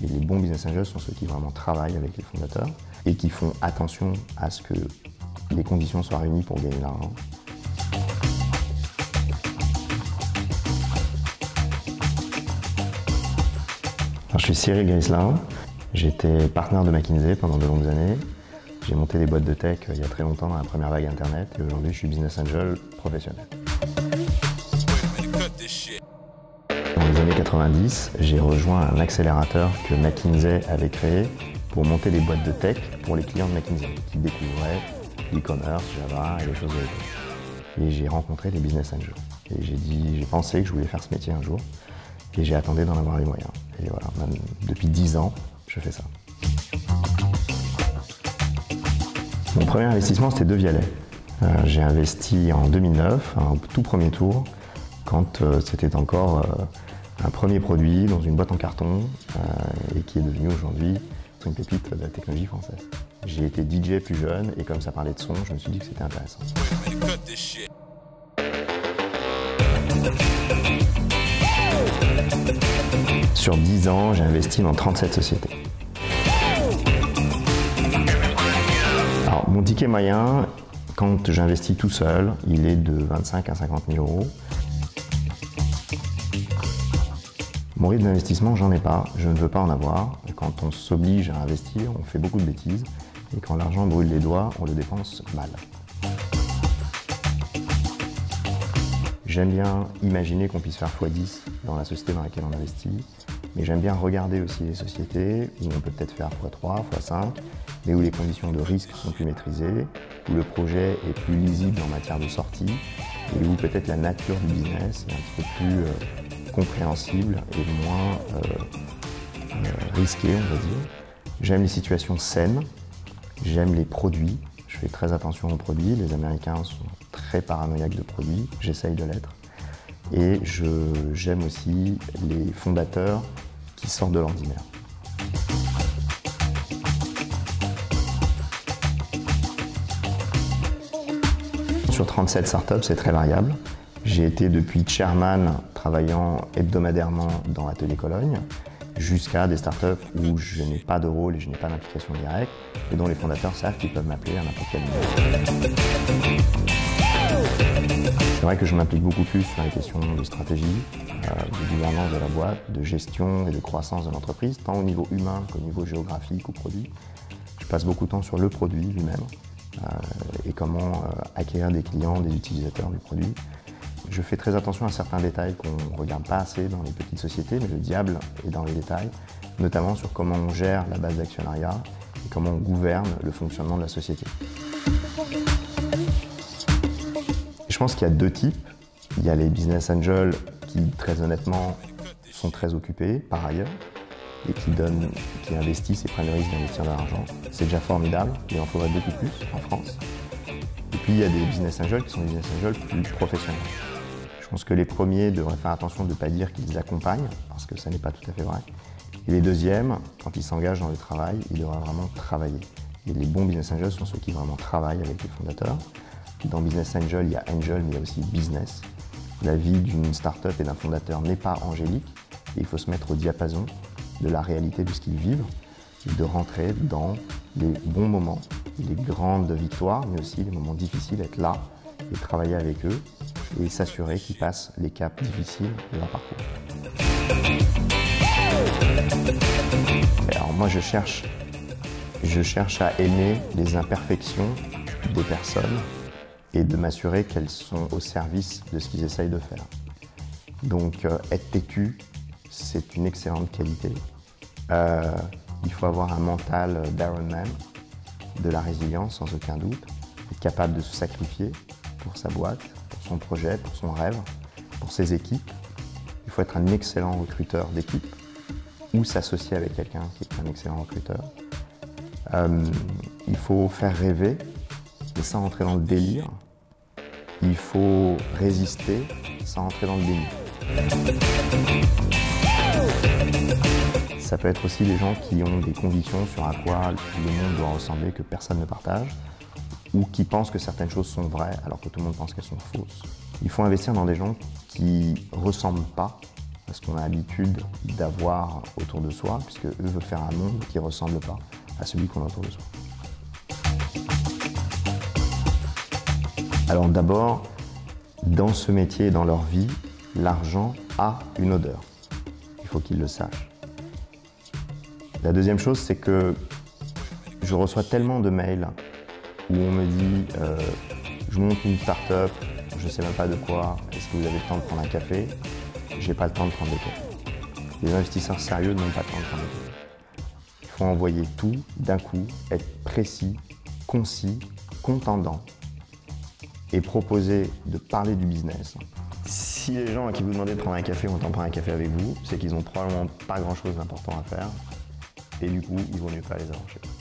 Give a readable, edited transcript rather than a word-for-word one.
les bons business angels sont ceux qui vraiment travaillent avec les fondateurs et qui font attention à ce que les conditions soient réunies pour gagner de l'argent. Je suis Cyril Grislin, j'étais partenaire de McKinsey pendant de longues années. J'ai monté des boîtes de tech il y a très longtemps dans la première vague internet et aujourd'hui je suis business angel professionnel. Dans les années 90, j'ai rejoint un accélérateur que McKinsey avait créé pour monter des boîtes de tech pour les clients de McKinsey qui découvraient l'e-commerce, Java et les choses de l'époque. Et j'ai rencontré des business angels. Et j'ai pensé que je voulais faire ce métier un jour et j'ai attendu d'en avoir les moyens. Et voilà, depuis 10 ans, je fais ça. Mon premier investissement, c'était De Vialet. J'ai investi en 2009, un tout premier tour, quand c'était encore un premier produit dans une boîte en carton et qui est devenu aujourd'hui une pépite de la technologie française. J'ai été DJ plus jeune et comme ça parlait de son, je me suis dit que c'était intéressant. Sur 10 ans, j'ai investi dans 37 sociétés. Alors, mon ticket moyen, quand j'investis tout seul, il est de 25 à 50 000 euros. Mon rythme d'investissement, j'en ai pas, je ne veux pas en avoir. Quand on s'oblige à investir, on fait beaucoup de bêtises. Et quand l'argent brûle les doigts, on le dépense mal. J'aime bien imaginer qu'on puisse faire x10 dans la société dans laquelle on investit, mais j'aime bien regarder aussi les sociétés où on peut peut-être faire x3, x5, mais où les conditions de risque sont plus maîtrisées, où le projet est plus lisible en matière de sortie, et où peut-être la nature du business est un petit peu plus compréhensible et moins risquée, on va dire. J'aime les situations saines, j'aime les produits. Je fais très attention aux produits. Les Américains sont très paranoïaques de produits. J'essaye de l'être. Et j'aime aussi les fondateurs qui sortent de l'ordinaire. Sur 37 startups, c'est très variable. J'ai été depuis chairman travaillant hebdomadairement dans l'atelier Cologne, jusqu'à des startups où je n'ai pas de rôle et je n'ai pas d'implication directe, et dont les fondateurs savent qu'ils peuvent m'appeler à n'importe quel moment. C'est vrai que je m'implique beaucoup plus sur les questions de stratégie, de gouvernance de la boîte, de gestion et de croissance de l'entreprise, tant au niveau humain qu'au niveau géographique ou produit. Je passe beaucoup de temps sur le produit lui-même et comment acquérir des clients, des utilisateurs du produit. Je fais très attention à certains détails qu'on ne regarde pas assez dans les petites sociétés, mais le diable est dans les détails, notamment sur comment on gère la base d'actionnariat et comment on gouverne le fonctionnement de la société. Je pense qu'il y a deux types. Il y a les business angels qui, très honnêtement, sont très occupés par ailleurs et qui investissent et prennent le risque d'investir de l'argent. C'est déjà formidable, il en faudrait beaucoup plus en France. Et puis il y a des business angels qui sont des business angels plus professionnels. Je pense que les premiers devraient faire attention de ne pas dire qu'ils accompagnent, parce que ça n'est pas tout à fait vrai. Et les deuxièmes, quand ils s'engagent dans le travail, ils devraient vraiment travailler. Et les bons business angels sont ceux qui vraiment travaillent avec les fondateurs. Dans business angel, il y a angel, mais il y a aussi business. La vie d'une start-up et d'un fondateur n'est pas angélique, et il faut se mettre au diapason de la réalité de ce qu'ils vivent, et de rentrer dans les bons moments, les grandes victoires, mais aussi les moments difficiles, être là et travailler avec eux et s'assurer qu'ils passent les caps difficiles de leur parcours. Alors moi je cherche à aimer les imperfections des personnes et de m'assurer qu'elles sont au service de ce qu'ils essayent de faire. Donc être têtu, c'est une excellente qualité. Il faut avoir un mental d'Ironman, de la résilience sans aucun doute, être capable de se sacrifier pour sa boîte, pour son projet, pour son rêve, pour ses équipes. Il faut être un excellent recruteur d'équipe ou s'associer avec quelqu'un qui est un excellent recruteur. Il faut faire rêver, mais sans entrer dans le délire. Il faut résister sans entrer dans le déni. Ça peut être aussi des gens qui ont des convictions sur à quoi le monde doit ressembler que personne ne partage, ou qui pensent que certaines choses sont vraies alors que tout le monde pense qu'elles sont fausses. Il faut investir dans des gens qui ne ressemblent pas parce qu'on a l'habitude d'avoir autour de soi, puisque eux veulent faire un monde qui ne ressemble pas à celui qu'on a autour de soi. Alors d'abord, dans ce métier et dans leur vie, l'argent a une odeur. Il faut qu'ils le sachent. La deuxième chose, c'est que je reçois tellement de mails où on me dit je monte une start-up, je ne sais même pas de quoi, est-ce que vous avez le temps de prendre un café? J'ai pas le temps de prendre des cafés. Les investisseurs sérieux n'ont pas le temps de prendre des cafés. Il faut envoyer tout d'un coup, être précis, concis, contendant et proposer de parler du business. Si les gens à qui vous demandez de prendre un café ont le temps de prendre un café avec vous, c'est qu'ils n'ont probablement pas grand-chose d'important à faire et du coup, il vaut mieux pas les arranger.